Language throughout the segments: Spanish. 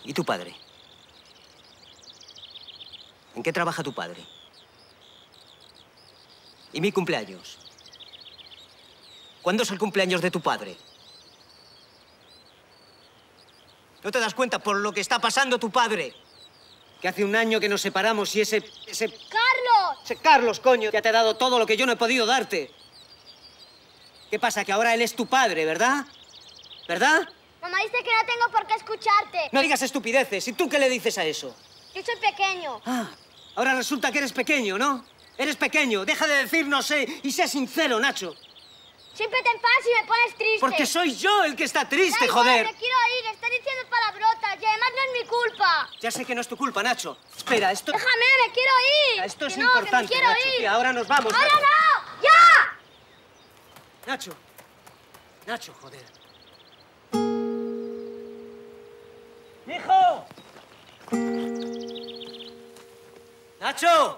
¿Y tu padre? ¿En qué trabaja tu padre? ¿Y mi cumpleaños? ¿Cuándo es el cumpleaños de tu padre? ¿No te das cuenta por lo que está pasando tu padre? Que hace un año que nos separamos y ese... ¡Carlos! Ese Carlos, coño, ya te ha dado todo lo que yo no he podido darte. ¿Qué pasa? Que ahora él es tu padre, ¿verdad? ¿Verdad? Mamá dice que no tengo por qué escucharte. No digas estupideces. ¿Y tú qué le dices a eso? Yo soy pequeño. Ah, ahora resulta que eres pequeño, ¿no? Eres pequeño. Deja de decir no sé y sé sincero, Nacho. Siempre te enfadas y me pones triste. Porque soy yo el que está triste, Da igual, joder. me quiero ir. Estás diciendo palabrotas y además no es mi culpa. Ya sé que no es tu culpa, Nacho. Espera, esto... Déjame, me quiero ir. Esto es Que importante, que me quiero Nacho. ir. Tía, ahora nos vamos. ¡Ahora Nacho. no! ¡Ya! Nacho. Nacho, joder. ¡Hijo! ¡Nacho!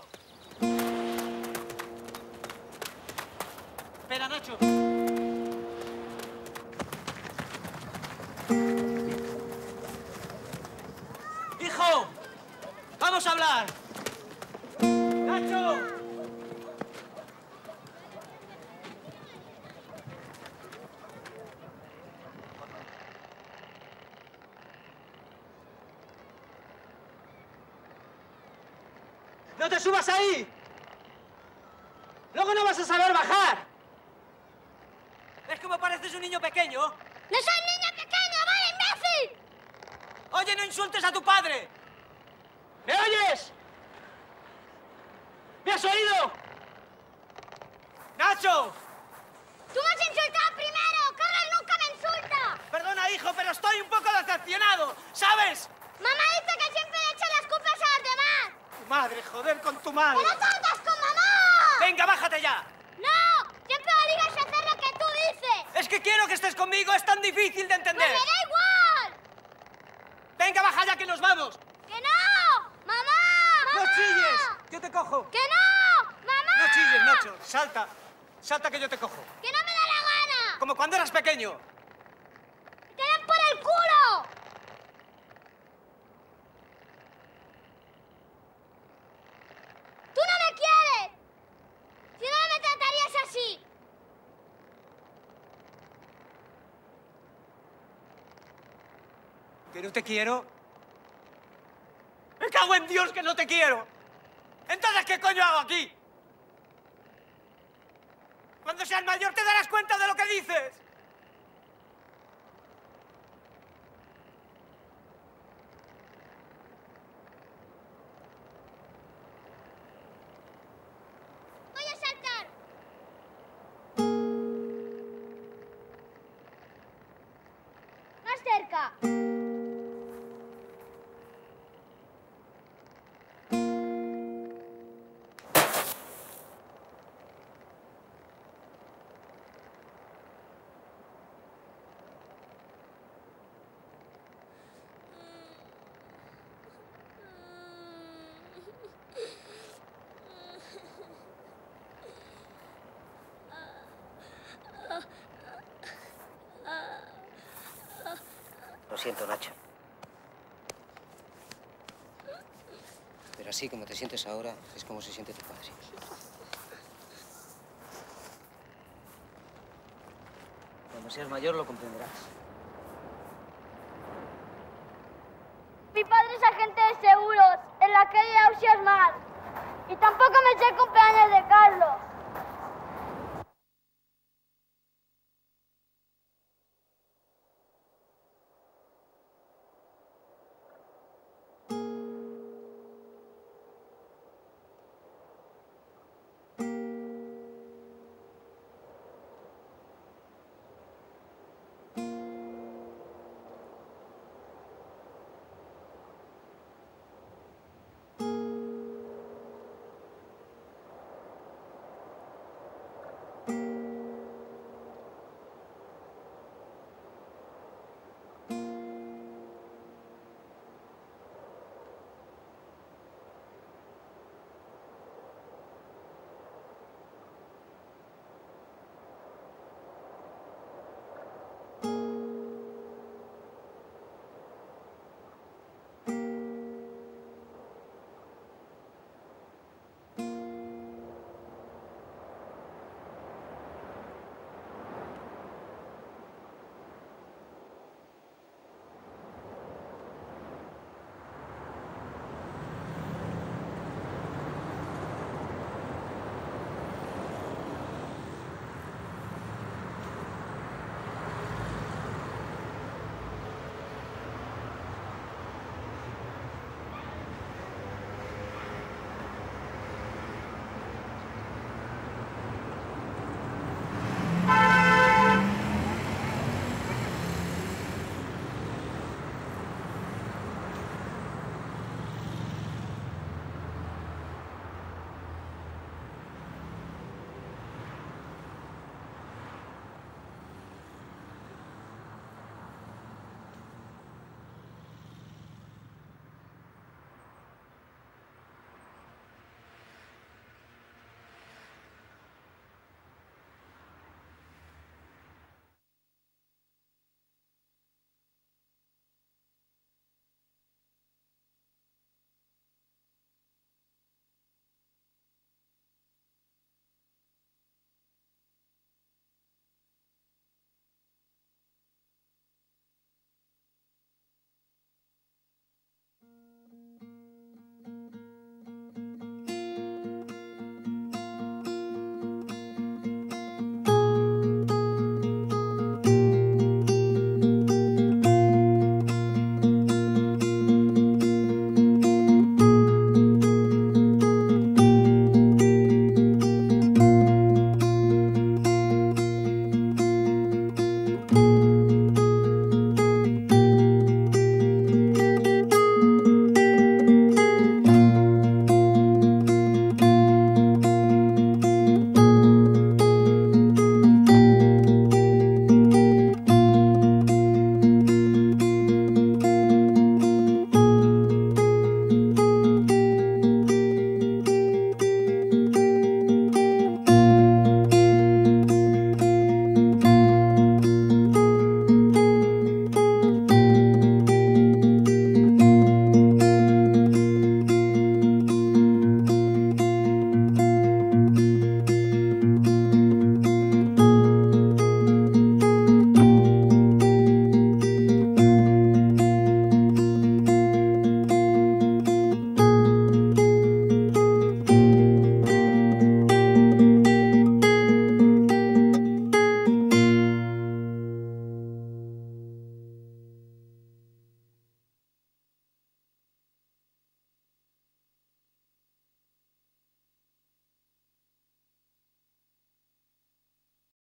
Espera, Nacho. ¡Hijo! ¡Vamos a hablar! ¡Nacho! ¡No te subas ahí! ¡Luego no vas a saber bajar! ¿Ves cómo pareces un niño pequeño? ¡No soy niño pequeño, vale, imbécil! ¡Oye, no insultes a tu padre! ¿Me oyes? ¿Me has oído? ¡Nacho! ¡Tú me has insultado primero! ¡Carlos nunca me insulta! Perdona, hijo, pero estoy un poco decepcionado, ¿sabes? Mamá dice que siempre le echa las culpas a los demás. Tu madre, joder, con tu madre. ¡Que no salgas con mamá! ¡Venga, bájate ya! ¡No! ¡Siempre me obligas a hacer lo que tú dices! Es que quiero que estés conmigo, es tan difícil de ¡Pues entender. me da igual! ¡Venga, baja ya que nos vamos! ¡Que no! ¡Mamá! ¡No ¡Mamá! chilles! ¡Yo te cojo! ¡Que no! ¡Mamá! No chilles, Nacho. Salta. Salta que yo te cojo. ¡Que no me da la gana! Como cuando eras pequeño. ¡Te dan por el culo! ¡Tú no me quieres! Si no, no me tratarías así. ¿Que no te quiero? ¡Me cago en Dios que no te quiero! Entonces, ¿qué coño hago aquí? Cuando seas mayor te darás cuenta de lo que dices. Voy a saltar. Más cerca. Lo siento, Nacho. Pero así como te sientes ahora, es como se siente tu padre. Cuando seas mayor lo comprenderás. Mi padre es agente de seguros en la calle Ausias Mar. Y tampoco me sé el cumpleaños de Carlos.